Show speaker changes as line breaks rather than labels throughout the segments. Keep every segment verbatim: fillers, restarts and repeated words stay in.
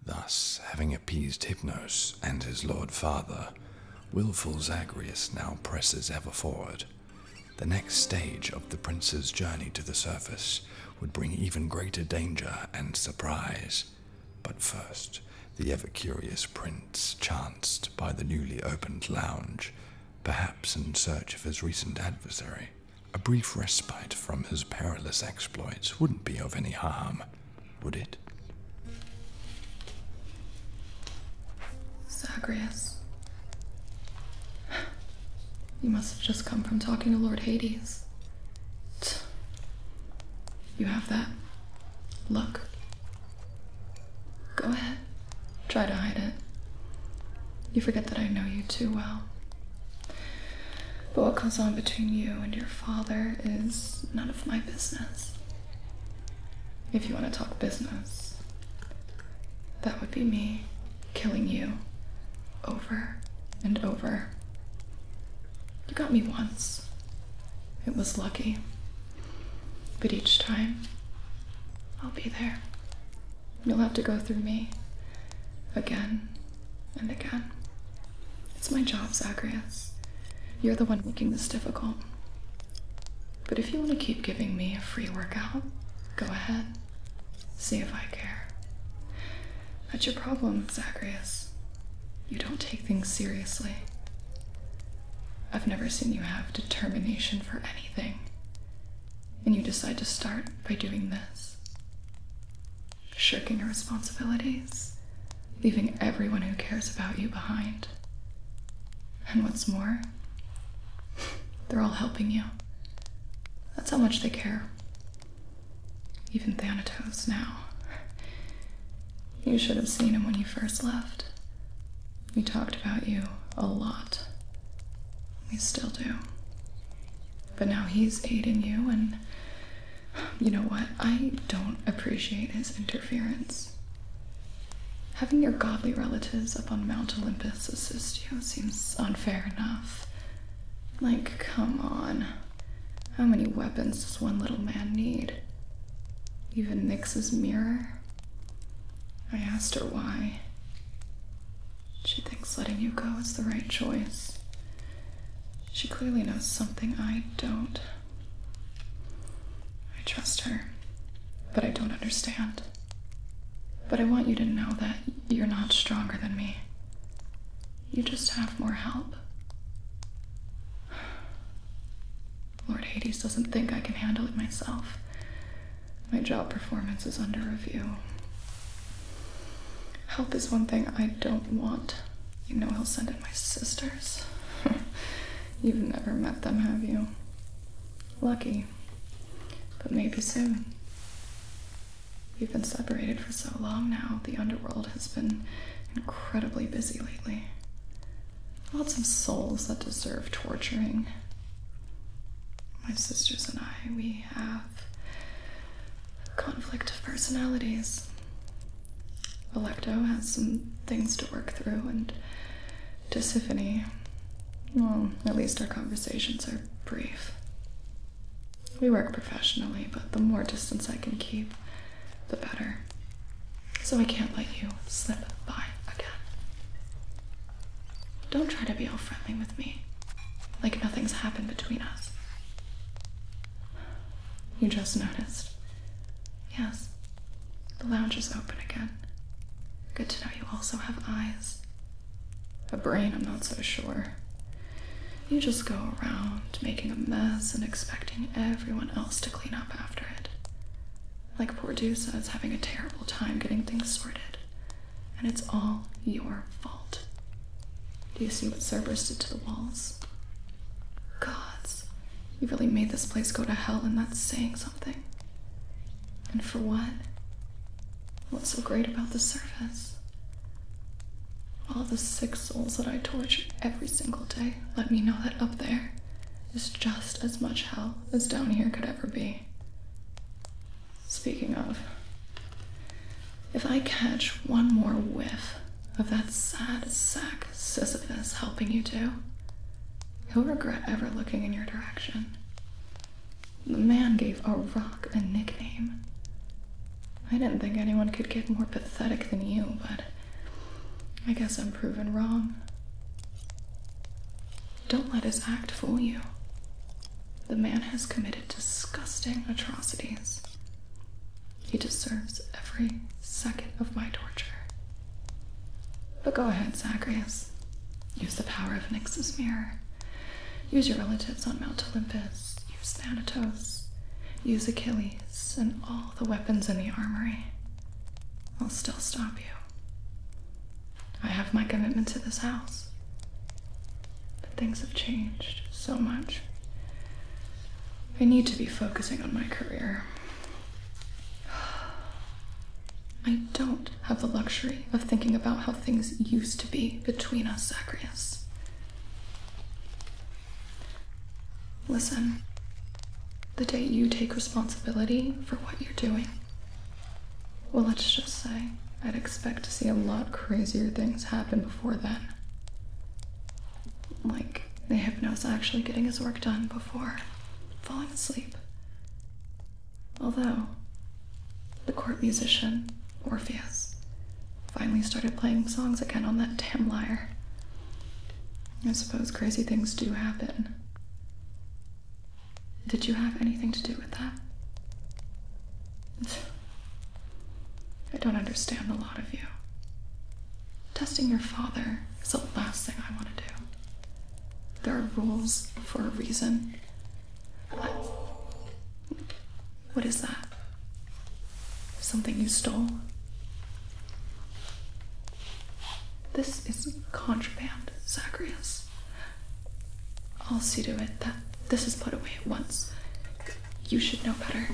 Thus, having appeased Hypnos and his Lord Father, willful Zagreus now presses ever forward. The next stage of the prince's journey to the surface would bring even greater danger and surprise. But first, the ever-curious prince chanced by the newly opened lounge, perhaps in search of his recent adversary. A brief respite from his perilous exploits wouldn't be of any harm, would it?
Zagreus. You must have just come from talking to Lord Hades. You have that look. Go ahead. Try to hide it. You forget that I know you too well. But what goes on between you and your father is none of my business. If you want to talk business, that would be me killing you over and over. You got me once. It was lucky. But each time, I'll be there. You'll have to go through me. Again and again. It's my job, Zagreus. You're the one making this difficult. But if you want to keep giving me a free workout, go ahead. See if I care. That's your problem, Zagreus. You don't take things seriously. I've never seen you have determination for anything. And you decide to start by doing this. Shirking your responsibilities, leaving everyone who cares about you behind. And what's more, they're all helping you. That's how much they care. Even Thanatos now. You should have seen him when you first left. We talked about you a lot. We still do. But now he's aiding you, and you know what? I don't appreciate his interference. Having your godly relatives up on Mount Olympus assist you seems unfair enough. Like, come on. How many weapons does one little man need? Even Nyx's mirror? I asked her why. She thinks letting you go is the right choice. She clearly knows something I don't. I trust her, but I don't understand. But I want you to know that you're not stronger than me. You just have more help. Lord Hades doesn't think I can handle it myself. My job performance is under review. Help is one thing I don't want. You know he'll send in my sisters. You've never met them, have you? Lucky. But maybe soon. We've been separated for so long now. The Underworld has been incredibly busy lately. Lots of souls that deserve torturing. My sisters and I, we have conflict of personalities. Alecto has some things to work through, and Tisiphone, well, at least our conversations are brief. We work professionally, but the more distance I can keep, the better. So I can't let you slip by again. Don't try to be all friendly with me, like nothing's happened between us. You just noticed. Yes, the lounge is open again. Good to know you also have eyes. A brain, I'm not so sure. You just go around making a mess and expecting everyone else to clean up after it. Like poor Dusa is having a terrible time getting things sorted. And it's all your fault. Do you see what Cerberus did to the walls? Gods, you really made this place go to hell, and that's saying something. And for what? What's so great about the surface? All the sick souls that I torture every single day let me know that up there is just as much hell as down here could ever be. Speaking of, if I catch one more whiff of that sad sack Sisyphus helping you too, he'll regret ever looking in your direction. The man gave a rock a nickname. I didn't think anyone could get more pathetic than you, but I guess I'm proven wrong. Don't let his act fool you. The man has committed disgusting atrocities. He deserves every second of my torture. But go ahead, Zagreus. Use the power of Nyx's mirror. Use your relatives on Mount Olympus. Use Thanatos. Use Achilles and all the weapons in the armory. I'll still stop you. I have my commitment to this house. But things have changed so much. I need to be focusing on my career. I don't have the luxury of thinking about how things used to be between us, Zagreus. Listen, the day you take responsibility for what you're doing, well, let's just say I'd expect to see a lot crazier things happen before then. Like the Hypnos actually getting his work done before falling asleep. Although, the court musician, Orpheus, finally started playing songs again on that damn lyre. I suppose crazy things do happen. Did you have anything to do with that? I don't understand a lot of you. Testing your father is the last thing I want to do. There are rules for a reason. I... What is that? Something you stole? This is contraband, Zagreus. I'll see to it that this is put away at once. You should know better.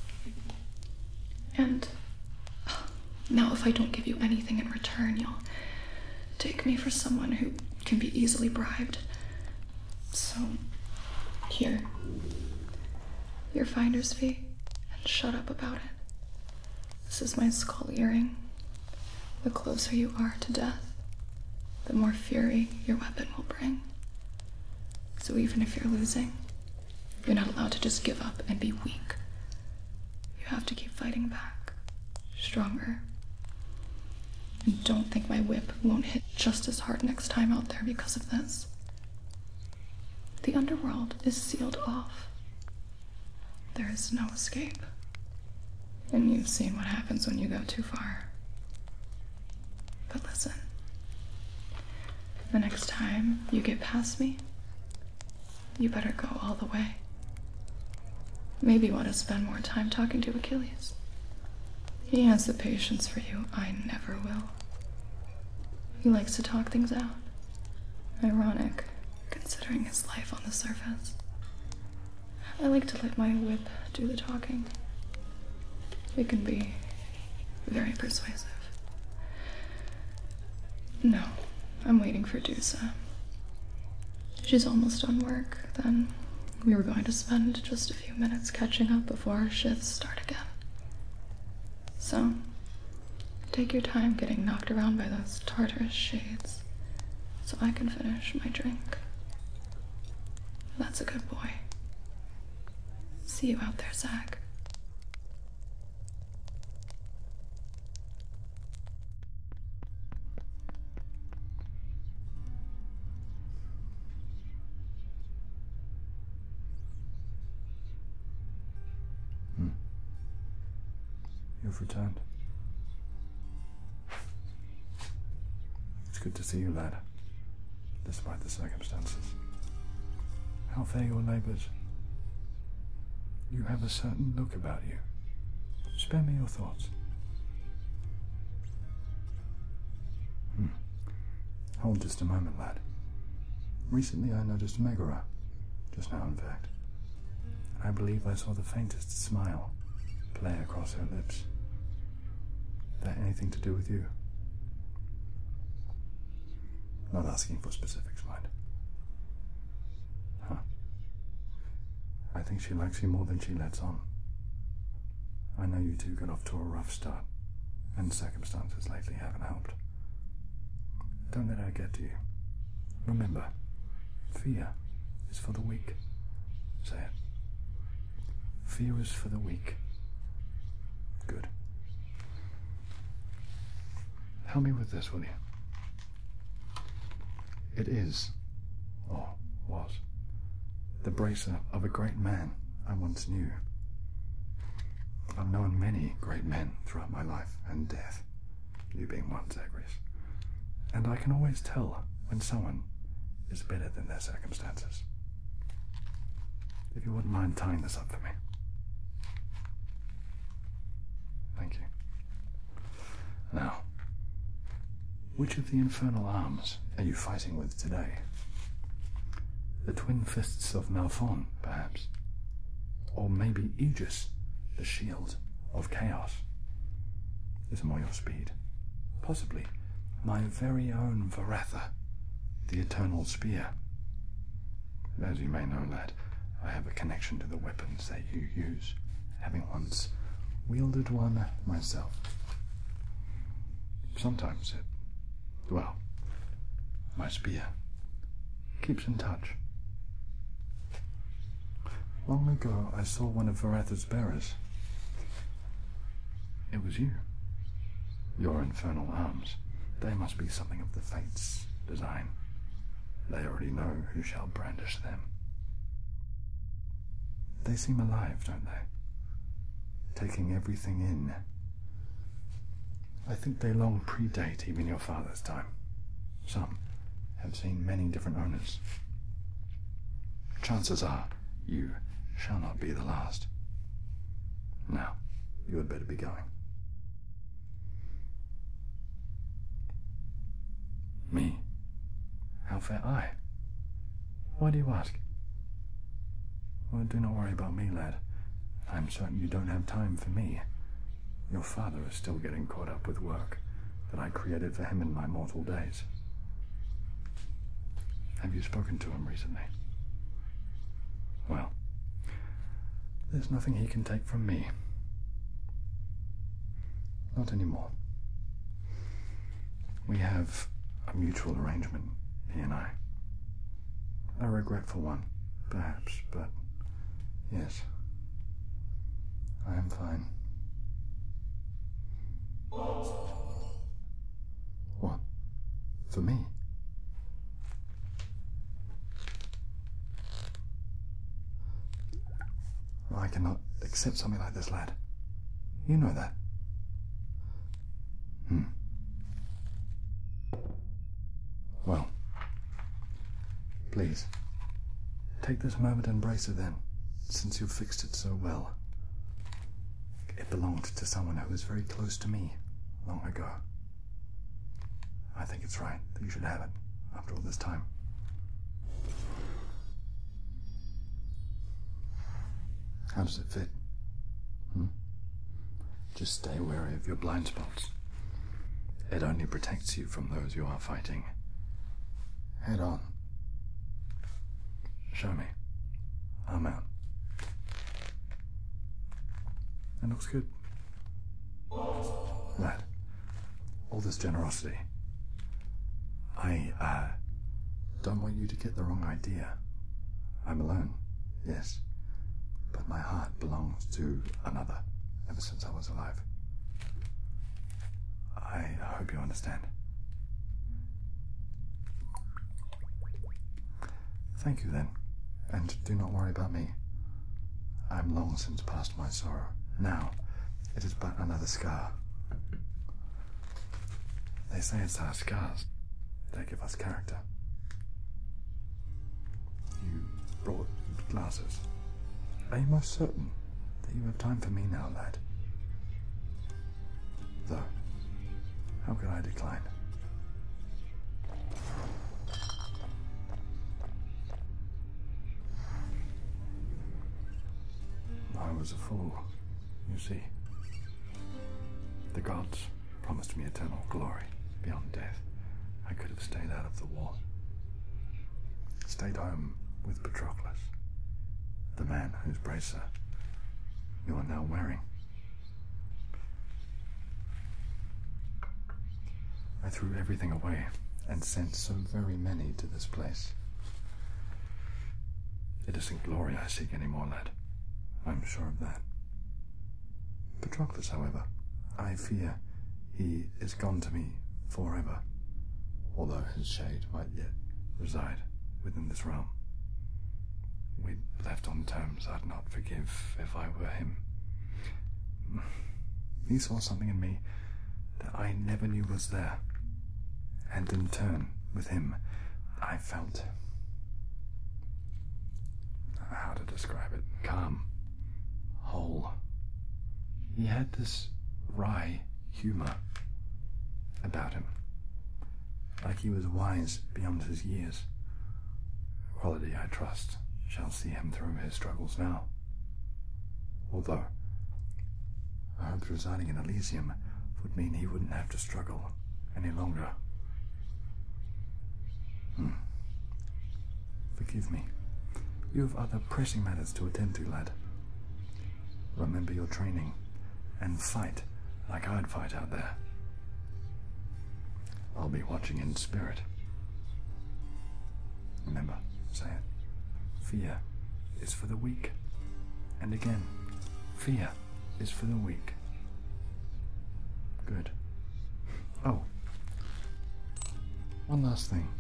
And now if I don't give you anything in return, you'll take me for someone who can be easily bribed. So, here. Your finder's fee, and shut up about it. This is my skull earring. The closer you are to death, the more fury your weapon will bring. So even if you're losing, you're not allowed to just give up and be weak. You have to keep fighting back, stronger. And don't think my whip won't hit just as hard next time out there because of this. The Underworld is sealed off. There is no escape. And you've seen what happens when you go too far. But listen, the next time you get past me, you better go all the way. Maybe you want to spend more time talking to Achilles. He has the patience for you I never will. He likes to talk things out. Ironic, considering his life on the surface. I like to let my whip do the talking. It can be very persuasive. No, I'm waiting for Dusa. She's almost done work, then we were going to spend just a few minutes catching up before our shifts start again. So, take your time getting knocked around by those Tartarus shades, so I can finish my drink. That's a good boy. See you out there, Zag.
You've returned. It's good to see you, lad, despite the circumstances. How fare your labours? You have a certain look about you. Spare me your thoughts. Hmm. Hold just a moment, lad. Recently I noticed Megaera, just now in fact, and I believe I saw the faintest smile play across her lips. That anything to do with you? Not asking for specifics, mind. Huh. I think she likes you more than she lets on. I know you two got off to a rough start, and circumstances lately haven't helped. Don't let her get to you. Remember, fear is for the weak. Say it. Fear is for the weak. Good. Help me with this, will you? It is, or was, the bracer of a great man I once knew. I've known many great men throughout my life and death, you being one, Zagreus, and I can always tell when someone is better than their circumstances. If you wouldn't mind tying this up for me. Thank you. Now, which of the infernal arms are you fighting with today? The twin fists of Malphon, perhaps? Or maybe Aegis, the shield of chaos? Is more your speed? Possibly my very own Varatha, the eternal spear. As you may know, lad, I have a connection to the weapons that you use, having once wielded one myself. Sometimes it, well, my spear keeps in touch. Long ago, I saw one of Varatha's bearers. It was you. Your infernal arms. They must be something of the Fates' design. They already know who shall brandish them. They seem alive, don't they? Taking everything in. I think they long predate even your father's time. Some have seen many different owners. Chances are you shall not be the last. Now, you had better be going. Me? How fare I? Why do you ask? Well, do not worry about me, lad. I'm certain you don't have time for me. Your father is still getting caught up with work that I created for him in my mortal days. Have you spoken to him recently? Well, there's nothing he can take from me. Not anymore. We have a mutual arrangement, he and I. A regretful one, perhaps, but yes, I am fine. What? For me? I cannot accept something like this, lad. You know that. Hmm. Well, please, take this moment and embrace it then, since you've fixed it so well. It belonged to someone who was very close to me long ago. I think it's right that you should have it after all this time. How does it fit? Hmm? Just stay wary of your blind spots. It only protects you from those you are fighting. Head on. Show me. I'm out. It looks good. Lad, all this generosity. I, uh, don't want you to get the wrong idea. I'm alone, yes. But my heart belongs to another, ever since I was alive. I hope you understand. Thank you then, and do not worry about me. I'm long since past my sorrow. Now, it is but another scar. They say it's our scars that give us character. You brought glasses. Are you most certain that you have time for me now, lad? Though, how could I decline? I was a fool, you see. The gods promised me eternal glory beyond death. I could have stayed out of the war. Stayed home with Patroclus, the man whose bracer you are now wearing. I threw everything away and sent so very many to this place. It isn't glory I seek anymore, lad. I'm sure of that. Patroclus, however, I fear he is gone to me forever, although his shade might yet reside within this realm. We left on terms I'd not forgive if I were him. He saw something in me that I never knew was there, and in turn, with him, I felt, how to describe it, calm, whole. He had this wry humor about him, like he was wise beyond his years. A quality I trust shall see him through his struggles now. Although, I hoped residing in Elysium would mean he wouldn't have to struggle any longer. Hmm. Forgive me. You have other pressing matters to attend to, lad. Remember your training, and fight like I'd fight out there. I'll be watching in spirit. Remember, say it. Fear is for the weak. And again, fear is for the weak. Good. Oh, one last thing.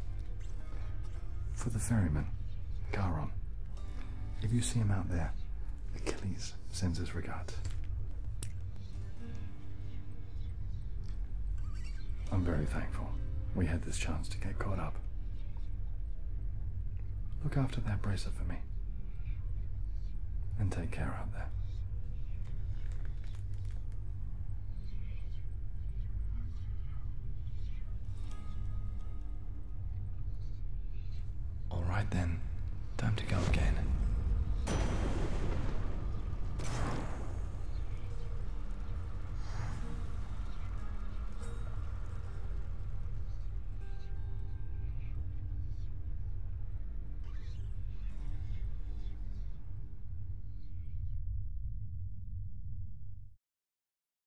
For the ferryman, Charon, if you see him out there, Achilles sends his regards. I'm very thankful we had this chance to get caught up. Look after that bracer for me. And take care out there. All right then, time to go again.